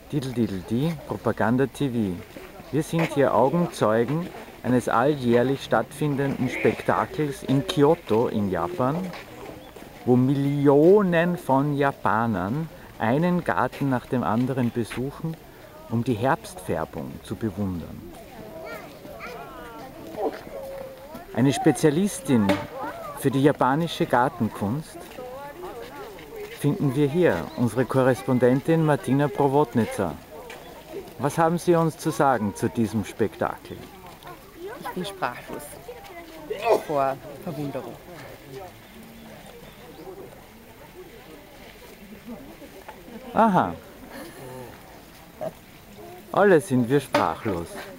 Diddle-diddle-di, Propaganda TV. Wir sind hier Augenzeugen eines alljährlich stattfindenden Spektakels in Kyoto in Japan, wo Millionen von Japanern einen Garten nach dem anderen besuchen, um die Herbstfärbung zu bewundern. Eine Spezialistin für die japanische Gartenkunst finden wir hier, unsere Korrespondentin Martina Prowotnica. Was haben Sie uns zu sagen zu diesem Spektakel? Ich bin sprachlos vor Verwunderung. Aha. Alle sind wir sprachlos.